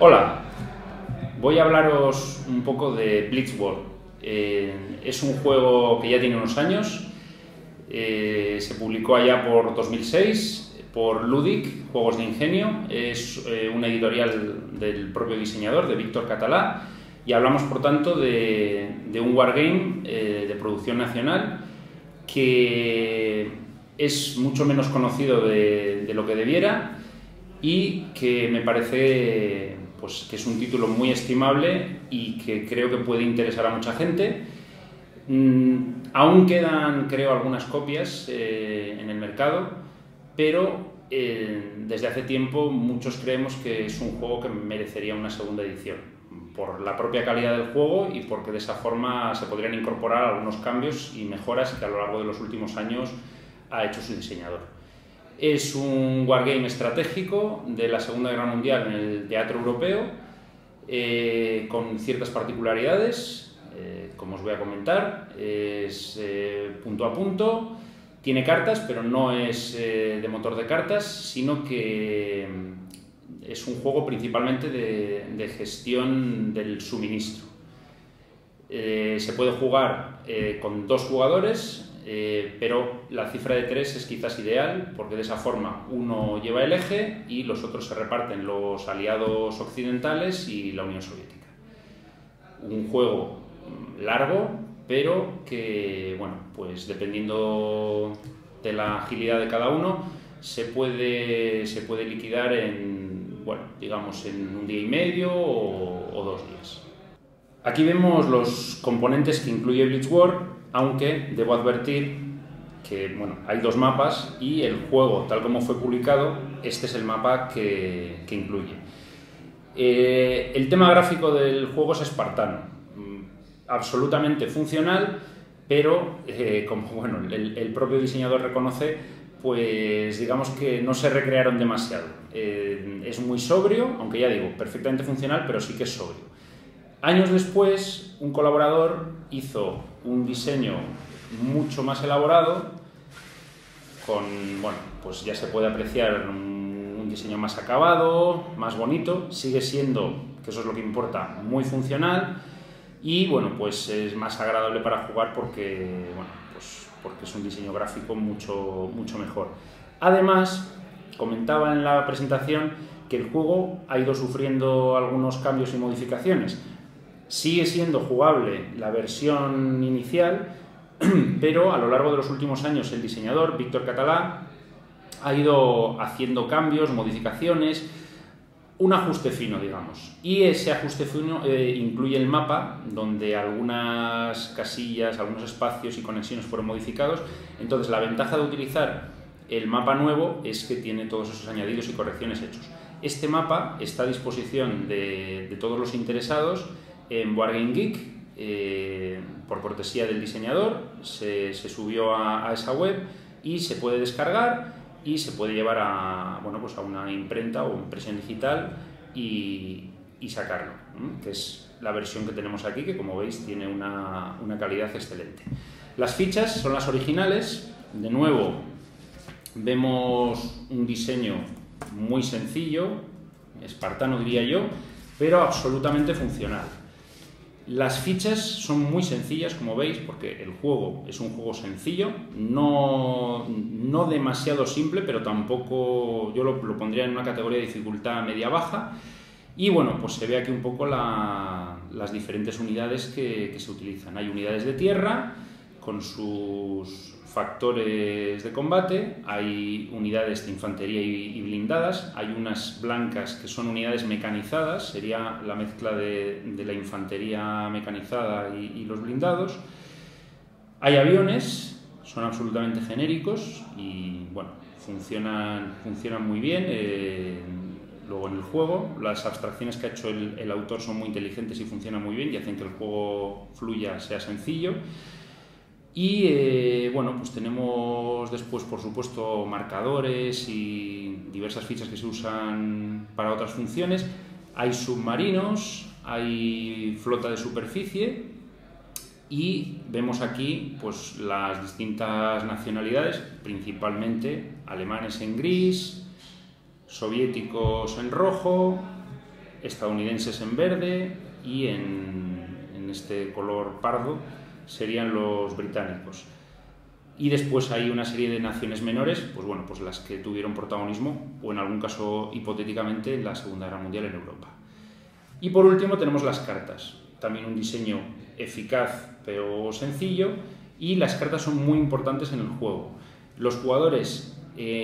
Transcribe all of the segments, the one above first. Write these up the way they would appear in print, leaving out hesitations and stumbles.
Hola, voy a hablaros un poco de Blitzworld. Es un juego que ya tiene unos años, se publicó allá por 2006 por Ludic, Juegos de Ingenio, es una editorial del propio diseñador, de Víctor Català, y hablamos por tanto de un wargame de producción nacional que es mucho menos conocido de lo que debiera y que me parece pues, que es un título muy estimable y que creo que puede interesar a mucha gente. Aún quedan, creo, algunas copias en el mercado, pero desde hace tiempo muchos creemos que es un juego que merecería una segunda edición, por la propia calidad del juego y porque de esa forma se podrían incorporar algunos cambios y mejoras que a lo largo de los últimos años ha hecho su diseñador. Es un wargame estratégico de la Segunda Guerra Mundial en el teatro europeo, con ciertas particularidades, como os voy a comentar. Es punto a punto, tiene cartas, pero no es de motor de cartas, sino que es un juego principalmente de gestión del suministro. Se puede jugar con 2 jugadores, pero la cifra de 3 es quizás ideal, porque de esa forma uno lleva el eje y los otros se reparten, los aliados occidentales y la Unión Soviética. Un juego largo, pero que, bueno, pues dependiendo de la agilidad de cada uno, se puede liquidar en, bueno, digamos en un día y medio o 2 días. Aquí vemos los componentes que incluye Blitzworld, aunque debo advertir que bueno, hay 2 mapas y el juego, tal como fue publicado, este es el mapa que incluye. El tema gráfico del juego es espartano, absolutamente funcional, pero como bueno, el propio diseñador reconoce, pues digamos que no se recrearon demasiado. Es muy sobrio, aunque ya digo, perfectamente funcional, pero sí que es sobrio. Años después, un colaborador hizo un diseño mucho más elaborado, bueno, pues ya se puede apreciar un diseño más acabado, más bonito, sigue siendo, que eso es lo que importa, muy funcional y bueno, pues es más agradable para jugar porque, bueno, pues porque es un diseño gráfico mucho mejor. Además, comentaba en la presentación que el juego ha ido sufriendo algunos cambios y modificaciones. Sigue siendo jugable la versión inicial, pero a lo largo de los últimos años el diseñador, Víctor Català, ha ido haciendo cambios, modificaciones, un ajuste fino, digamos. Y ese ajuste fino incluye el mapa, donde algunas casillas, algunos espacios y conexiones fueron modificados. Entonces, la ventaja de utilizar el mapa nuevo es que tiene todos esos añadidos y correcciones hechos. Este mapa está a disposición de todos los interesados en Wargame Geek, por cortesía del diseñador, se subió a esa web y se puede descargar y se puede llevar a, bueno, pues a una imprenta o impresión digital y sacarlo, que es la versión que tenemos aquí, que como veis tiene una calidad excelente. Las fichas son las originales. De nuevo vemos un diseño muy sencillo, espartano diría yo, pero absolutamente funcional. Las fichas son muy sencillas, como veis, porque el juego es un juego sencillo, no demasiado simple, pero tampoco, yo lo pondría en una categoría de dificultad media-baja. Y bueno, pues se ve aquí un poco las diferentes unidades que se utilizan. Hay unidades de tierra con sus factores de combate, hay unidades de infantería y blindadas, hay unas blancas que son unidades mecanizadas, sería la mezcla de la infantería mecanizada y los blindados. Hay aviones, son absolutamente genéricos y bueno, funcionan muy bien. Luego en el juego, las abstracciones que ha hecho el autor son muy inteligentes y funcionan muy bien y hacen que el juego fluya, sea sencillo. Y bueno, pues tenemos después, por supuesto, marcadores y diversas fichas que se usan para otras funciones. Hay submarinos, hay flota de superficie y vemos aquí pues las distintas nacionalidades, principalmente alemanes en gris, soviéticos en rojo, estadounidenses en verde y en este color pardo serían los británicos. Y después hay una serie de naciones menores, pues bueno, pues las que tuvieron protagonismo, o en algún caso hipotéticamente, en la Segunda Guerra Mundial en Europa. Y por último tenemos las cartas, también un diseño eficaz pero sencillo, y las cartas son muy importantes en el juego. Los jugadores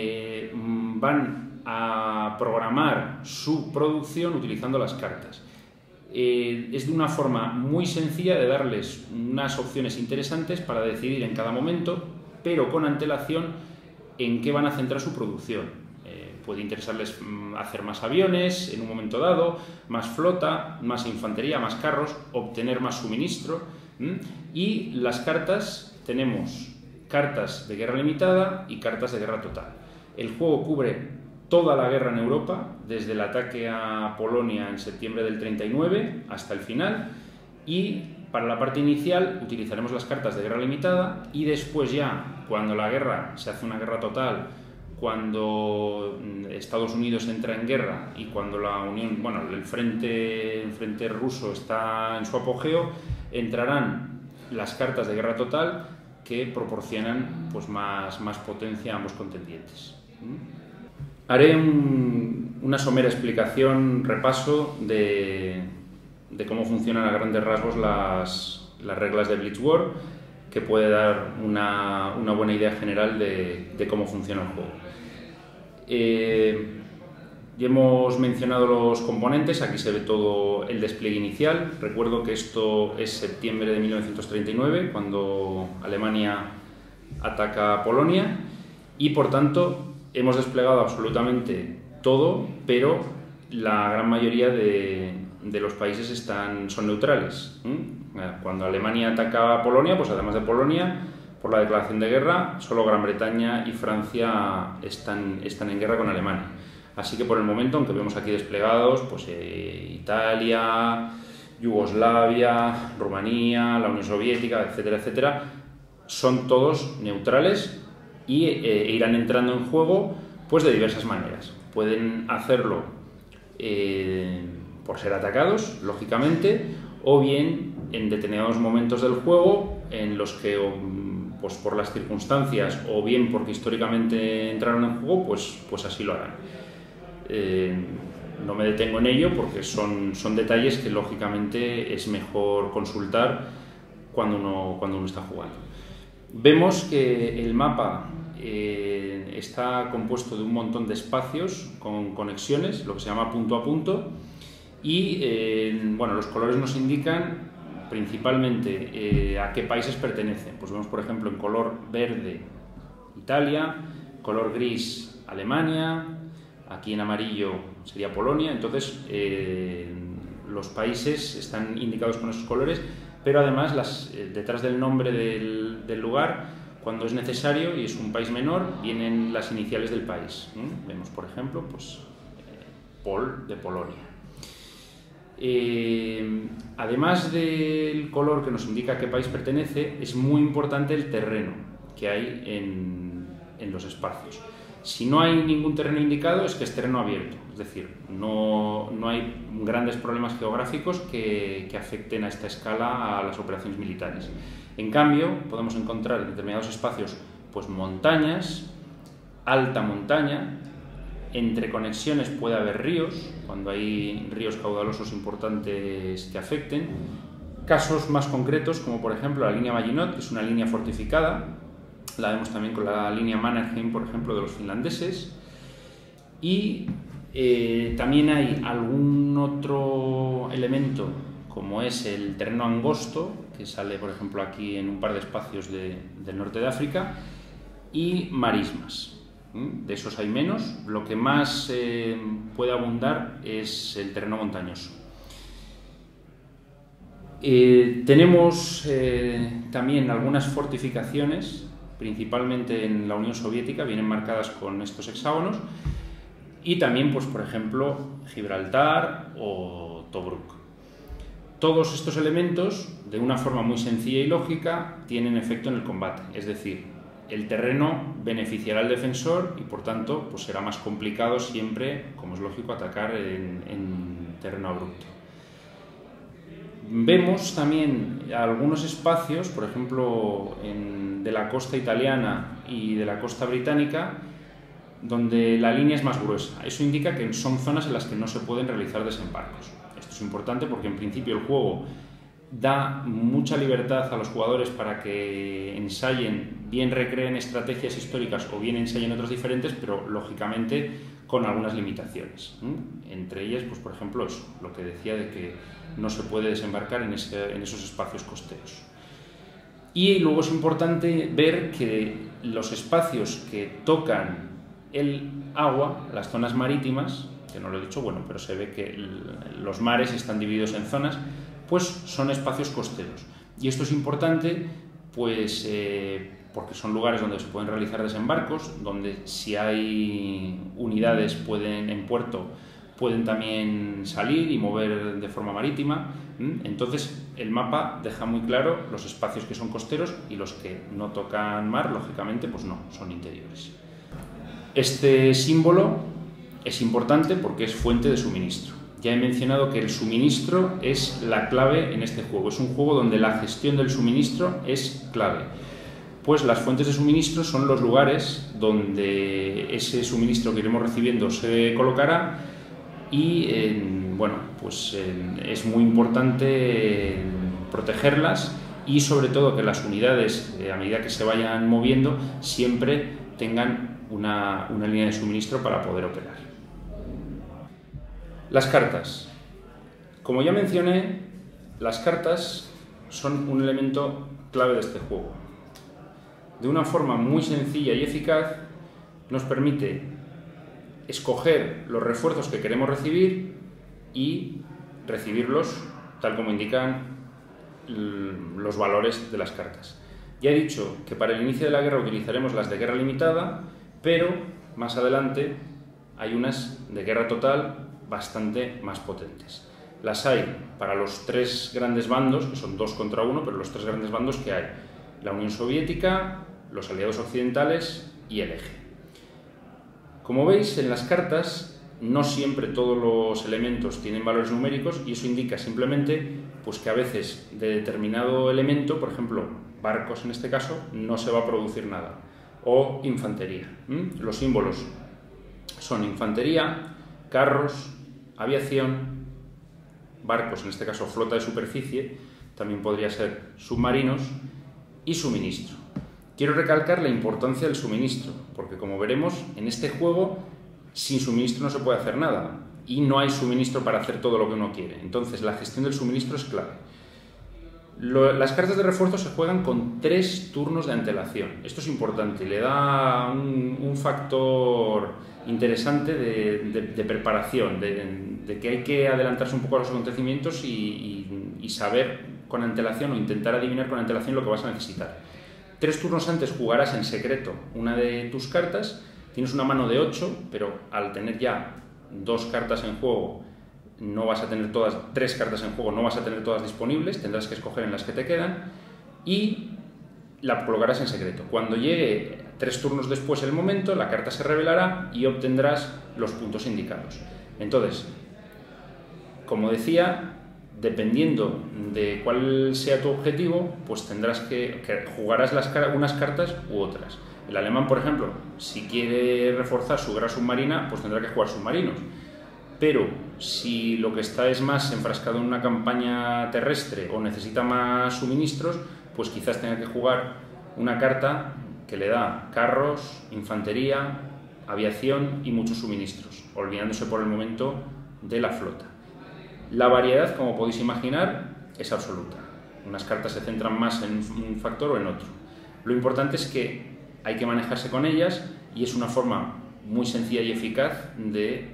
van a programar su producción utilizando las cartas. Es de una forma muy sencilla de darles unas opciones interesantes para decidir en cada momento, pero con antelación, en qué van a centrar su producción. Puede interesarles hacer más aviones en un momento dado, más flota, más infantería, más carros, obtener más suministro. Y las cartas, tenemos cartas de guerra limitada y cartas de guerra total. El juego cubre toda la guerra en Europa, desde el ataque a Polonia en septiembre del 39 hasta el final, y para la parte inicial utilizaremos las cartas de guerra limitada, y después ya, cuando la guerra se hace una guerra total, cuando Estados Unidos entra en guerra y cuando la Unión, bueno, el frente ruso está en su apogeo, entrarán las cartas de guerra total que proporcionan pues más potencia a ambos contendientes. Haré una somera explicación, repaso de cómo funcionan a grandes rasgos las reglas de Blitzwar, que puede dar una buena idea general de cómo funciona el juego. Ya hemos mencionado los componentes, aquí se ve todo el despliegue inicial. Recuerdo que esto es septiembre de 1939, cuando Alemania ataca a Polonia, y por tanto hemos desplegado absolutamente todo, pero la gran mayoría de los países son neutrales. Cuando Alemania ataca a Polonia, pues además de Polonia, por la declaración de guerra, solo Gran Bretaña y Francia están en guerra con Alemania. Así que por el momento, aunque vemos aquí desplegados pues Italia, Yugoslavia, Rumanía, la Unión Soviética, etcétera, etcétera, son todos neutrales y irán entrando en juego pues de diversas maneras. Pueden hacerlo por ser atacados, lógicamente, o bien en determinados momentos del juego en los que pues por las circunstancias o bien porque históricamente entraron en juego, pues así lo harán. No me detengo en ello porque son detalles que lógicamente es mejor consultar cuando uno está jugando. Vemos que el mapa está compuesto de un montón de espacios con conexiones, lo que se llama punto a punto, y bueno, los colores nos indican principalmente a qué países pertenecen. Pues vemos, por ejemplo, en color verde Italia, color gris Alemania, aquí en amarillo sería Polonia. Entonces los países están indicados con esos colores, pero además detrás del nombre del lugar, cuando es necesario y es un país menor, vienen las iniciales del país. Vemos, por ejemplo, pues Pol de Polonia. Además del color que nos indica a qué país pertenece, es muy importante el terreno que hay en los espacios. Si no hay ningún terreno indicado, es que es terreno abierto, es decir, no hay grandes problemas geográficos que afecten a esta escala a las operaciones militares. En cambio, podemos encontrar en determinados espacios pues montañas, alta montaña. Entre conexiones puede haber ríos, cuando hay ríos caudalosos importantes que afecten. Casos más concretos, como por ejemplo la línea Maginot, que es una línea fortificada, la vemos también con la línea Mannerheim, por ejemplo, de los finlandeses. Y también hay algún otro elemento, como es el terreno angosto, que sale, por ejemplo, aquí en un par de espacios del norte de África, y marismas. De esos hay menos. Lo que más puede abundar es el terreno montañoso. Tenemos también algunas fortificaciones, principalmente en la Unión Soviética, vienen marcadas con estos hexágonos, y también, pues, por ejemplo, Gibraltar o Tobruk. Todos estos elementos, de una forma muy sencilla y lógica, tienen efecto en el combate, es decir, el terreno beneficiará al defensor y, por tanto, pues será más complicado siempre, como es lógico, atacar en terreno abrupto. Vemos también algunos espacios, por ejemplo, de la costa italiana y de la costa británica, donde la línea es más gruesa. Eso indica que son zonas en las que no se pueden realizar desembarcos. Esto es importante porque en principio el juego da mucha libertad a los jugadores para que ensayen, bien recreen estrategias históricas o bien ensayen otras diferentes, pero lógicamente con algunas limitaciones. Entre ellas, pues, por ejemplo, eso, lo que decía de que no se puede desembarcar en esos espacios costeros. Y luego es importante ver que los espacios que tocan el agua, las zonas marítimas, que no lo he dicho, bueno, pero se ve que los mares están divididos en zonas, pues son espacios costeros. Y esto es importante, pues, porque son lugares donde se pueden realizar desembarcos, donde si hay unidades en puerto pueden también salir y mover de forma marítima. Entonces el mapa deja muy claro los espacios que son costeros y los que no tocan mar, lógicamente, pues no, son interiores. Este símbolo es importante porque es fuente de suministro. Ya he mencionado que el suministro es la clave en este juego. Es un juego donde la gestión del suministro es clave. Pues las fuentes de suministro son los lugares donde ese suministro que iremos recibiendo se colocará y, bueno, pues es muy importante protegerlas y sobre todo que las unidades, a medida que se vayan moviendo, siempre tengan una línea de suministro para poder operar. Las cartas. Como ya mencioné, las cartas son un elemento clave de este juego. De una forma muy sencilla y eficaz nos permite escoger los refuerzos que queremos recibir y recibirlos tal como indican los valores de las cartas. Ya he dicho que para el inicio de la guerra utilizaremos las de guerra limitada, pero más adelante hay unas de guerra total bastante más potentes. Las hay para los tres grandes bandos, que son 2 contra 1, pero los tres grandes bandos que hay: la Unión Soviética, los aliados occidentales y el Eje. Como veis, en las cartas no siempre todos los elementos tienen valores numéricos y eso indica simplemente pues, que a veces de determinado elemento, por ejemplo, barcos en este caso, no se va a producir nada, o infantería. Los símbolos son infantería, carros, aviación, barcos, en este caso flota de superficie, también podría ser submarinos, y suministro. Quiero recalcar la importancia del suministro, porque como veremos, en este juego sin suministro no se puede hacer nada y no hay suministro para hacer todo lo que uno quiere. Entonces la gestión del suministro es clave. Las cartas de refuerzo se juegan con 3 turnos de antelación. Esto es importante, le da un factor interesante de preparación, de que hay que adelantarse un poco a los acontecimientos y saber con antelación o intentar adivinar con antelación lo que vas a necesitar. 3 turnos antes jugarás en secreto una de tus cartas, tienes una mano de 8, pero al tener ya 2 cartas en juego, no vas a tener todas, 3 cartas en juego, no vas a tener todas disponibles, tendrás que escoger en las que te quedan y la colocarás en secreto. Cuando llegue 3 turnos después el momento, la carta se revelará y obtendrás los puntos indicados. Entonces, como decía, dependiendo de cuál sea tu objetivo, pues tendrás que jugarás unas cartas u otras. El alemán, por ejemplo, si quiere reforzar su guerra submarina, pues tendrá que jugar submarinos. Pero si lo que está es más enfrascado en una campaña terrestre o necesita más suministros, pues quizás tenga que jugar una carta que le da carros, infantería, aviación y muchos suministros, olvidándose por el momento de la flota. La variedad, como podéis imaginar, es absoluta. Unas cartas se centran más en un factor o en otro. Lo importante es que hay que manejarse con ellas y es una forma muy sencilla y eficaz de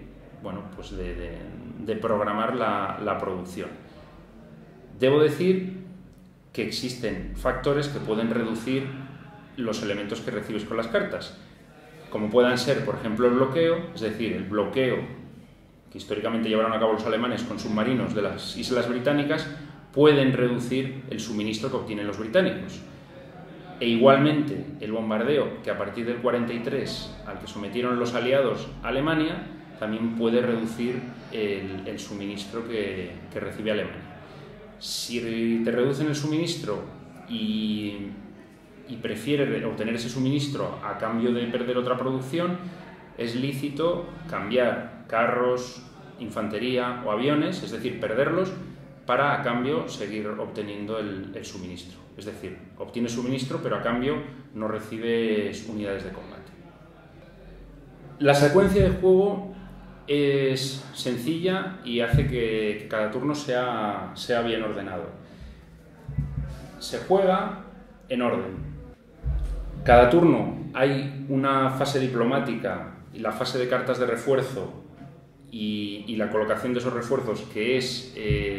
programar la producción. Debo decir que existen factores que pueden reducir los elementos que recibes con las cartas, como puedan ser, por ejemplo, el bloqueo, es decir, el bloqueo que históricamente llevaron a cabo los alemanes con submarinos de las islas británicas, pueden reducir el suministro que obtienen los británicos. E igualmente el bombardeo que a partir del 43, al que sometieron los aliados a Alemania, también puede reducir el suministro que recibe Alemania. Si te reducen el suministro y prefiere obtener ese suministro a cambio de perder otra producción, es lícito cambiar carros, infantería o aviones, es decir, perderlos, para a cambio seguir obteniendo el suministro. Es decir, obtienes suministro, pero a cambio no recibes unidades de combate. La secuencia de juego es sencilla y hace que cada turno sea bien ordenado. Se juega en orden. Cada turno hay una fase diplomática y la fase de cartas de refuerzo y la colocación de esos refuerzos, que es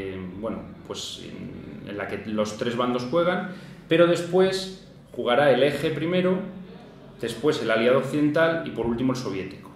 en la que los tres bandos juegan, pero después jugará el eje primero, después el aliado occidental y por último el soviético.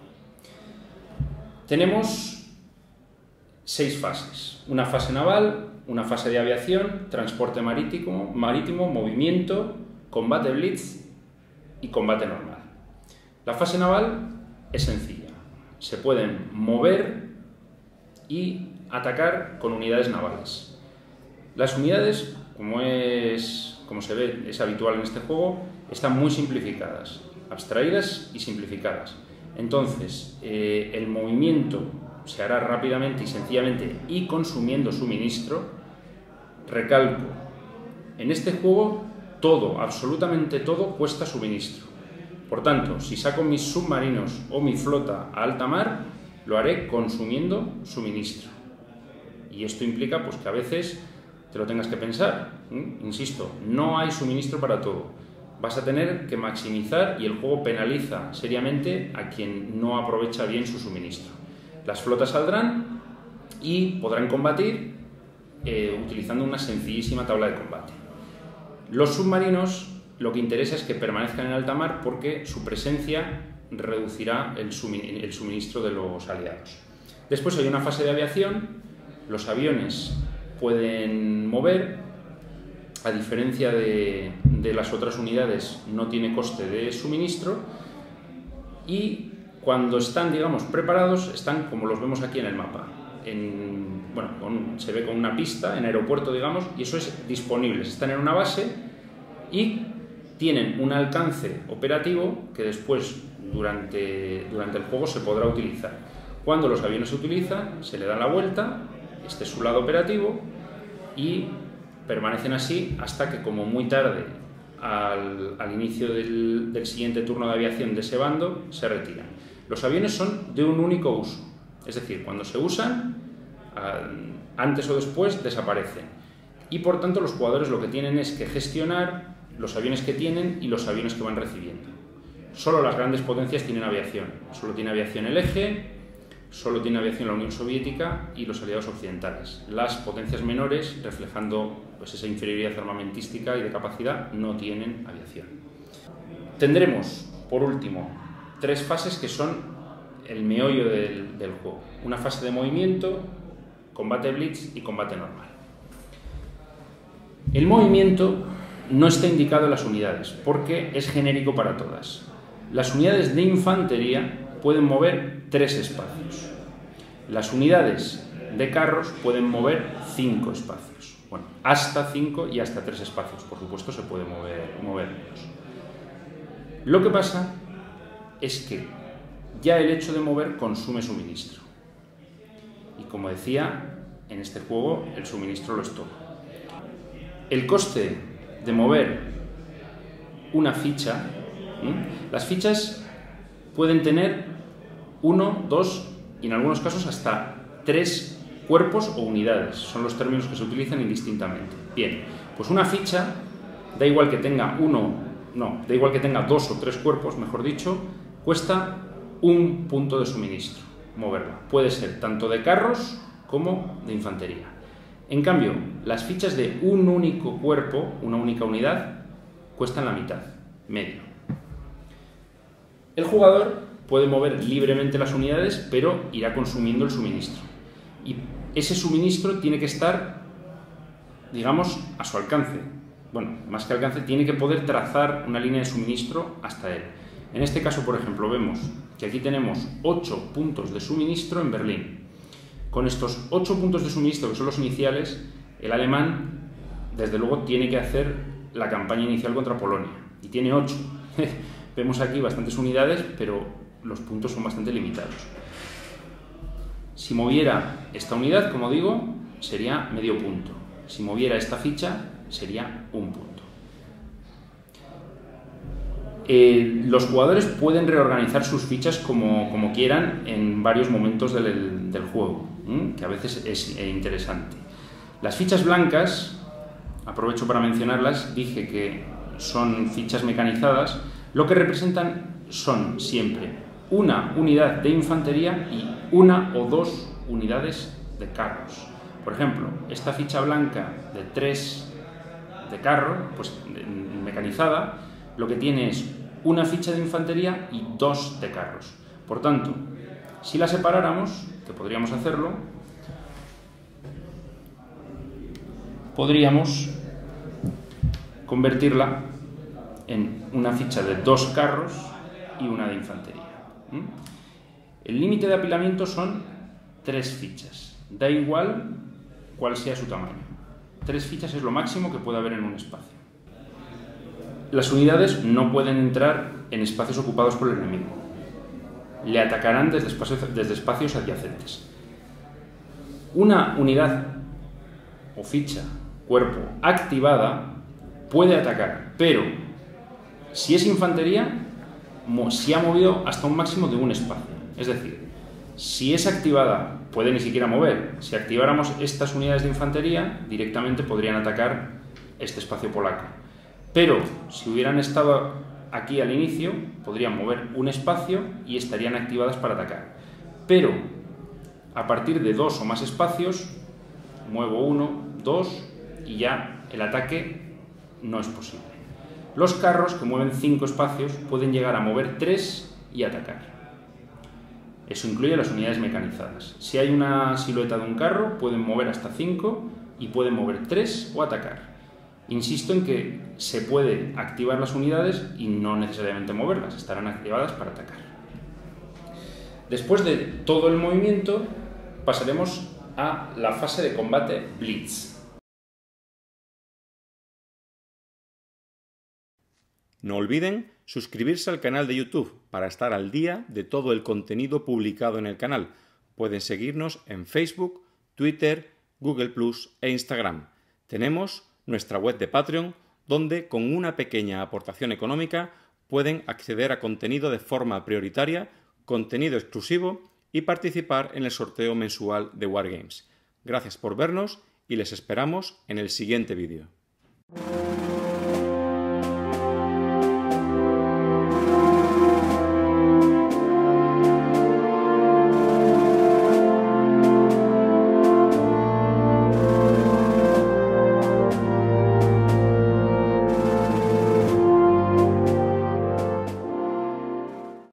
Tenemos 6 fases: una fase naval, una fase de aviación, transporte marítimo, movimiento, combate blitz y combate normal. La fase naval es sencilla. Se pueden mover y atacar con unidades navales. Las unidades, como se ve, es habitual en este juego, están muy simplificadas, abstraídas y simplificadas. Entonces, el movimiento se hará rápidamente y sencillamente y consumiendo suministro. Recalco, en este juego todo, absolutamente todo, cuesta suministro. Por tanto, si saco mis submarinos o mi flota a alta mar, lo haré consumiendo suministro. Y esto implica pues, que a veces te lo tengas que pensar. Insisto, no hay suministro para todo. Vas a tener que maximizar y el juego penaliza seriamente a quien no aprovecha bien su suministro. Las flotas saldrán y podrán combatir utilizando una sencillísima tabla de combate. Los submarinos, lo que interesa es que permanezcan en alta mar porque su presencia reducirá el suministro de los aliados. Después hay una fase de aviación. Los aviones pueden mover, a diferencia de las otras unidades, no tiene coste de suministro y cuando están, digamos, preparados, están como los vemos aquí en el mapa. Se ve con una pista en aeropuerto, digamos, y eso es disponible. Están en una base y tienen un alcance operativo que después, durante el juego, se podrá utilizar. Cuando los aviones se utilizan, se le da la vuelta, este es su lado operativo, y permanecen así hasta que, como muy tarde, al inicio del siguiente turno de aviación de ese bando, se retiran. Los aviones son de un único uso, es decir, cuando se usan, antes o después desaparecen. Y por tanto los jugadores lo que tienen es que gestionar los aviones que tienen y los aviones que van recibiendo. Solo las grandes potencias tienen aviación. Solo tiene aviación el eje, solo tiene aviación la Unión Soviética y los aliados occidentales. Las potencias menores, reflejando pues, esa inferioridad armamentística y de capacidad, no tienen aviación. Tendremos, por último, 3 fases que son el meollo del juego. Una fase de movimiento, combate blitz y combate normal. El movimiento no está indicado en las unidades porque es genérico para todas. Las unidades de infantería pueden mover 3 espacios. Las unidades de carros pueden mover 5 espacios. Bueno, hasta 5 y hasta 3 espacios. Por supuesto, se puede mover menos. Lo que pasa es que ya el hecho de mover consume suministro. Y como decía, en este juego el suministro lo es todo. El coste de mover una ficha, las fichas pueden tener 1, 2 y en algunos casos hasta 3 cuerpos o unidades. Son los términos que se utilizan indistintamente. Bien, pues una ficha, da igual que tenga 2 o 3 cuerpos, mejor dicho, cuesta 1 punto de suministro moverla. Puede ser tanto de carros como de infantería. En cambio, las fichas de un único cuerpo, una única unidad, cuestan la mitad, medio. El jugador puede mover libremente las unidades, pero irá consumiendo el suministro. Y ese suministro tiene que estar, digamos, a su alcance. Bueno, más que alcance, tiene que poder trazar una línea de suministro hasta él. En este caso, por ejemplo, vemos que aquí tenemos 8 puntos de suministro en Berlín. Con estos 8 puntos de suministro, que son los iniciales, el alemán, desde luego, tiene que hacer la campaña inicial contra Polonia. Y tiene 8. Vemos aquí bastantes unidades, pero los puntos son bastante limitados. Si moviera esta unidad, como digo, sería medio punto. Si moviera esta ficha, sería un punto. Los jugadores pueden reorganizar sus fichas como quieran en varios momentos del juego, que a veces es interesante. Las fichas blancas, aprovecho para mencionarlas, dije que son fichas mecanizadas, lo que representan son siempre una unidad de infantería y una o dos unidades de carros. Por ejemplo, esta ficha blanca de 3 de carro, pues mecanizada, lo que tiene es una ficha de infantería y 2 de carros. Por tanto, si la separáramos, que podríamos hacerlo, podríamos convertirla en una ficha de 2 carros y una de infantería. El límite de apilamiento son 3 fichas. Da igual cuál sea su tamaño. 3 fichas es lo máximo que puede haber en un espacio. Las unidades no pueden entrar en espacios ocupados por el enemigo. Le atacarán desde espacios adyacentes. Una unidad o ficha, cuerpo, activada puede atacar, pero si es infantería, se ha movido hasta un máximo de un espacio. Es decir, si es activada, puede ni siquiera mover. Si activáramos estas unidades de infantería, directamente podrían atacar este espacio polaco. Pero si hubieran estado aquí al inicio, podrían mover un espacio y estarían activadas para atacar. Pero a partir de 2 o más espacios, muevo 1, 2 y ya el ataque no es posible. Los carros, que mueven 5 espacios, pueden llegar a mover 3 y atacar. Eso incluye las unidades mecanizadas. Si hay una silueta de un carro, pueden mover hasta 5 y pueden mover 3 o atacar. Insisto en que se puede activar las unidades y no necesariamente moverlas, estarán activadas para atacar. Después de todo el movimiento, pasaremos a la fase de combate Blitz. No olviden suscribirse al canal de YouTube para estar al día de todo el contenido publicado en el canal. Pueden seguirnos en Facebook, Twitter, Google+ e Instagram. Tenemos nuestra web de Patreon, donde con una pequeña aportación económica pueden acceder a contenido de forma prioritaria, contenido exclusivo y participar en el sorteo mensual de Wargames. Gracias por vernos y les esperamos en el siguiente vídeo.